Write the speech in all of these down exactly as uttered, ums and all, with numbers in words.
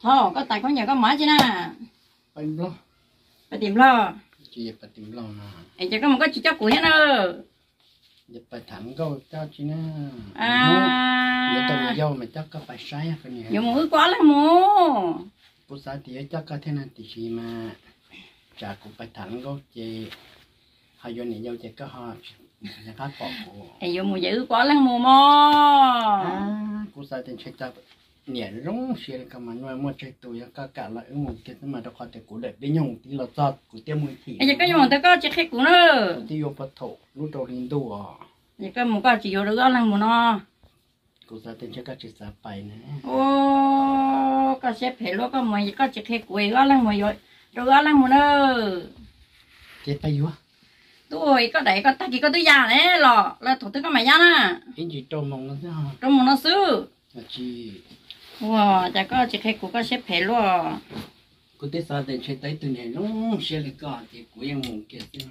thôi có tài có nhà có mã chứ na phải lo phải tìm lo chị phải tìm lo mà anh chỉ có một cái chỉ cho củi nữa giờ phải thẳng câu cho chị na à giờ tao mà dâu mà chắc có phải sai cái này nhiều mũi quá là mù bữa sáng thì chắc có thế nào thì chị mà chả cũng phải thẳng câu chị hai giờ này dâu chị có họ nhà khác bỏ của anh nhiều mũi dữ quá là mù mò à bữa sáng thì check up nhẹ rong xia cái mà nuôi mua chơi tụi các cả lại ứng một cái mà nó có thể cố định đi nhung tí là giọt của tiêm mũi thị anh chỉ có dùng tới có chỉ khách của nó tí vô bắt thổ lúc đầu lên đua chỉ có một cái chỉ vô được là mù nó cô ra tên chắc các chị sẽ bay nè ô có xếp hết luôn có mày có chỉ khách của nó là mày rồi được là mù nó chết bay quá tôi có đấy có ta chỉ có tôi già đấy lọ là thủ tướng có mày già nè cái gì trâu mông nó sao trong mù nó xứ chị wow chả có chỉ khách của có xếp hết luôn cô tới sao tên chơi tới từ này nó sẽ là có thì của em mông kia chứ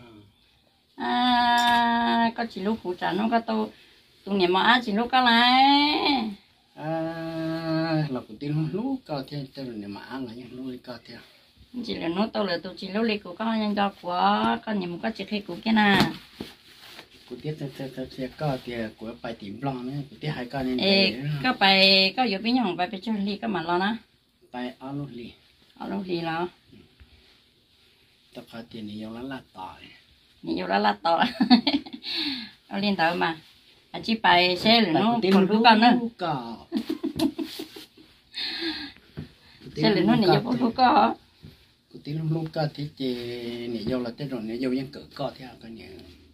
à có chỉ lúc phụ trả nó có tôi tụi nhà mà chỉ lúc có lại à là của tiên lúc có theo tên này mà ăn là những lúc có theo chỉ là nó tôi là tôi chỉ lúc lịch của con nhân do của con nhà một có chỉ khách của cái nào của tiết sẽ sẽ sẽ có thì của bài tìm lo nữa của tiết hai con nên ê có bài có nhiều bên nhau bài bên chơi li có mà lo nè bài alo li alo li lo tập phát tiền này dùng là tỏi nhiều là là to nó liên tới mà à chỉ bài xe là nó còn lúc con nữa xe là nó nhiều còn lúc con của tiết lúc có thì chị này dùng là tết rồi này dùng những cỡ co theo cái này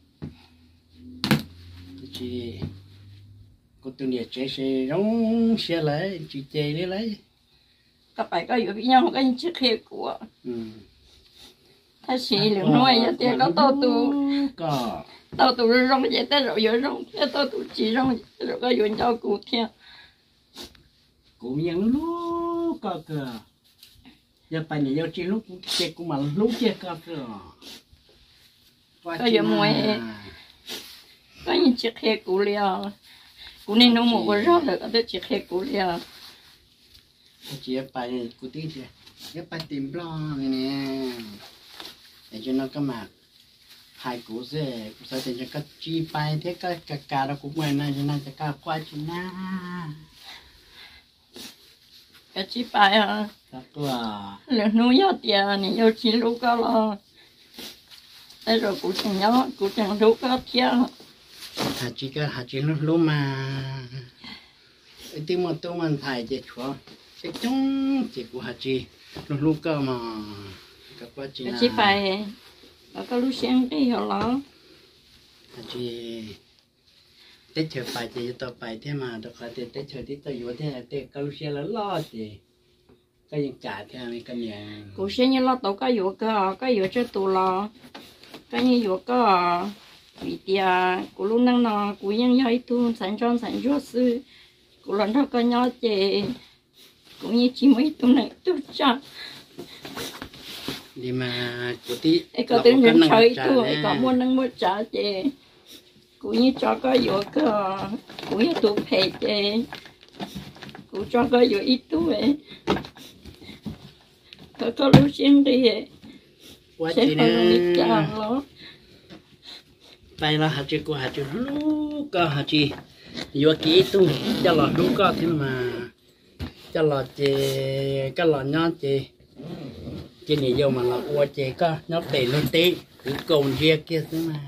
chị cô tôi nhớ chế xe đóng xe lấy chị chế đi lấy các bài có nhiều bên nhau một cái chiếc xe của ừ ta xì lượng nuôi vậy thì có tao tụ có tao tụ rồi rong vậy tới rồi rồi rong thế tao tụ chỉ rong rồi có dùng cho cụ theo cụ những lúc có cơ giờ phải nhớ chỉ lúc chế cũng mà lúc chế có cơ có nhiều mùi có những chiếc xe cụ liền cụ nên nấu một cái rau được có tới chiếc xe cụ liền chị phải cụ tí chị giờ phải tìm lo này nè để cho nó có mà hai cú dễ cú sao thì cho các chi bay thế các cả cả nó cũng quen này cho nên cho cả qua chi na cái chi bài à các là lượng nuôi nhau tiền này nhau chỉ lúc có lo thế rồi cụ chẳng nhớ cụ chẳng lúc có tiền hạt chi cái hạt chi lúc lúc mà cái tiếng mà tôi mình thải chết chúa cái chung chỉ của hạt chi lúc lúc cơ mà các qua chi cái na chi bài và có lúc sáng đi họ lo hạt chi tết chờ bài thì tao bài thế mà được phải tết chờ thì tao vô thế là tết câu xe là lo thì cái những cả thế này cái nhà cụ sáng như lo tàu có vụ cơ có vụ cho tụ lo cái như vụ có vì tia cụ lúc năng nọ cụ nhân hay thu sản trong sản xuất sư cụ lần đó có nhau chị cũng như chỉ mấy tuần này tôi chắc đi mà cụ tí có tiếng nhân chơi tôi có muốn năng mua trả chị cũng như cho có vụ cơ cũng như tụ phê chị cũng cho có vụ ít tuổi có có lúc xin đi quá sẽ chị không nè biết chàng nó tay là hạt chị của hạt chị lúc có hạt chị vô kỹ tu cho lọ lúc có thế mà cho lọ chị cái lọ nhon chị chị này vô mà lọ qua chị có nó tệ nó tệ cứ cồn kia kia thế mà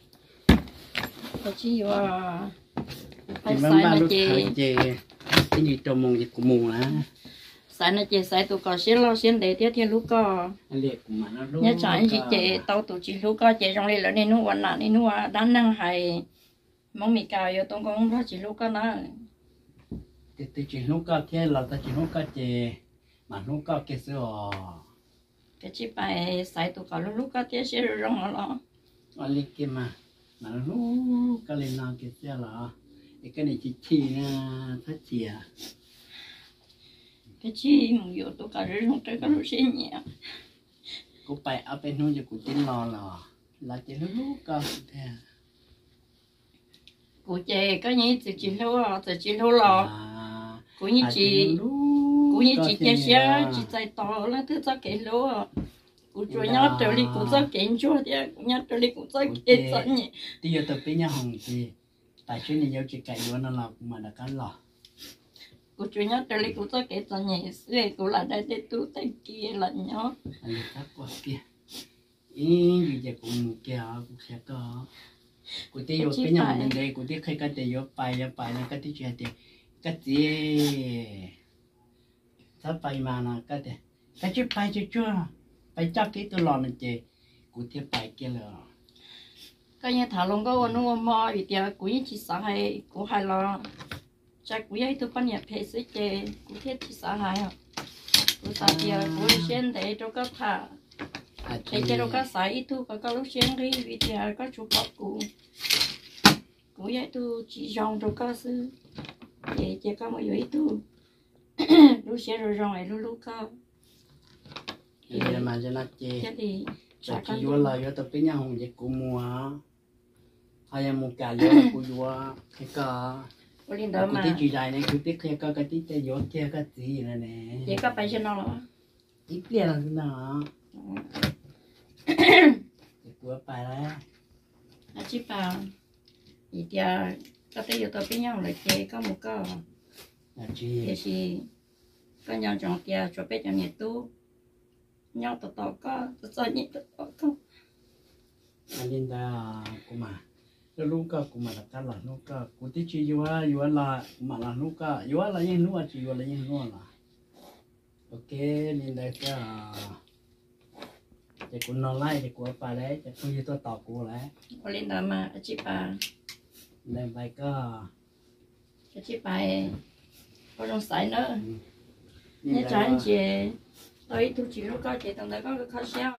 có chi vào phải chị sai mang ba là lúc chị thời chị cái gì trồng mùng gì của mùng á sai là chị sai tụ có xin lo xin để tiếp theo lúc có liệt của mà nó lúc nhớ chọn chị chị tao tụ chị lúc có chị trong đây là nên nó vẫn là nên nó đang năng hay mong mình cào vô tông công đó chị lúc có nó thì thì chỉ lúc có thế là ta chỉ lúc có chị mà lúc có cái sữa cái chị phải sai tụ có lúc lúc có tiếp sẽ rồi rong nó lo ở đây kia mà mà lúc có lên nào cái sữa là cái này chị chi na thắt chìa cái chi mình vô tụ có rồi rong tới có lúc xin nhẹ cô phải ở bênนู้นจะกูติ้นรอหรอเราจะรู้ก็แท้ cụ chị có như từ chị lâu rồi từ chị lâu rồi cụ như chị cụ như chỉ chia sẻ chỉ chạy tàu là thứ cho cái lúa cụ chúa nhớ trở đi cụ cho cái chúa thì cụ nhớ trở đi cụ cho cái cho nhỉ thì giờ tập bên nhà hồng thì tại chuyện này giao chỉ cái lúa nó là mà đã cắn lọ cụ chúa nhớ trở đi cụ cho cái cho nhỉ xưa cụ là đây để tu tay kia là nhớ anh ta qua kia ý bây giờ cũng kia cũng sẽ có cụ tí vô bên nhà hồng đây cụ tí khai cái tiền vô bài vô bài là cái tí chuyện tiền cái gì sắp bài mà là cái gì cái chữ bài chữ chua bài chắc cái tôi lo nên chị cụ tiếp bài kia là cái như thảo long có nó mò vì tiệt cụ như chỉ sợ hay cụ hay lo chắc cụ ấy tôi phân nhập hệ sẽ chơi cụ thiết chỉ sợ hay à cụ sợ tiệt cụ xem để cho các thà để cho các sợ ít thu có các lúc xem đi vì tiệt có chụp bọc cụ cụ ấy tôi chỉ dòng cho các sư để cho các mọi người thu lúc xem rồi dòng ấy lúc lúc các thì mà cho nó chơi cái gì chả chỉ vô lời vô tập bên nhà hồng vậy cũng mua hay là mua cả vô cũng vô cái cờ có liên đó cụ mà tí chỉ dài này cụ tí kia có cái tí chơi vô kia cái gì này nè chỉ có phải cho nó là ít tiền là thế nào của bài đấy à chỉ bảo thì tiệt có thể tập bên nhau là chơi có một cái là chi thì chỉ có nhau chọn tiệt cho bé cho nhiệt tu nhau tao tao có tao nhị tao có anh đi ra cũng mà rồi lúc cả cũng mà là cái là lúc cả cụ tí chỉ vô vô là mà là lúc cả vô là những lúc chỉ vô là những lúc là ok nên đây cái để cũng nói lại để của bà đấy để không như tôi tỏ của đấy có lên đó mà chị bà lên bài có chị bà có trong sải nữa nhớ cho anh chị tôi thu chỉ lúc có chị tầng đấy có cái khó xéo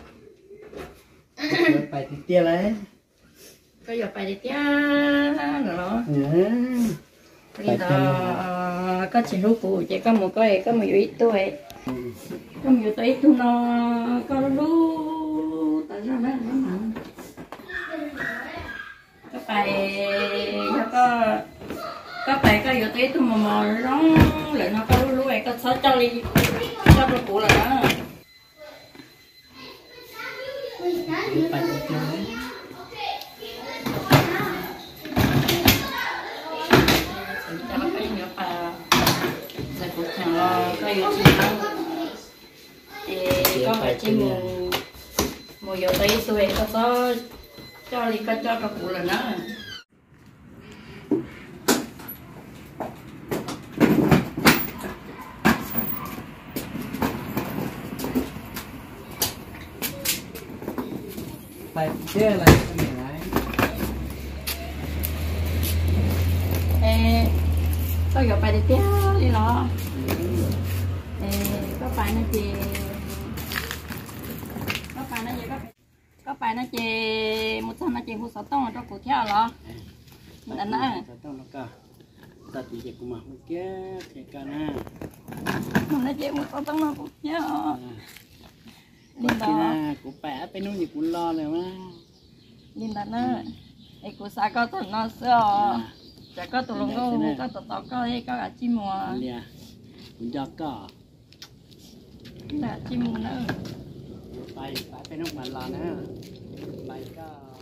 bài thì tia đấy có giờ bài đi tia nữa lên đó có chị lúc phụ chỉ có một cái có một ít tuổi có một tuổi thu nó có lúc tại sao nó nó mặn có bài có có bài có giờ tuổi thu mà mà rong lại nó có lúc lúc ấy có sáu cho đi cho nó phụ là đó bài thì tia đấy cho nó cái nhựa bà giải quyết thằng lo có yếu chi ăn thì có phải chỉ mù mù yếu tây tuổi có cho cho đi có cho các cụ là nó bài thì tia là cái gì đấy ê có yếu bài đi tiếp đi lo ê có bài nó chị có bài nó gì có có bài nó chị một trăm nó chị một sáu tông cho cụ theo lo mình ăn á tao nó cả ta chỉ chỉ cũng mà không kia cái cả na mình nó chị một sáu tông nó cụ theo đi đó cũng bẻ bênนู้nhi cũng lo rồi mà đi đó nữa ai cũng sao có tụi nó xưa chả có tụi nó có tụi tao có hay có cả chim mùa nè cũng cho có là chim mùa nữa bay bay bênนู้mà lo nữa bay có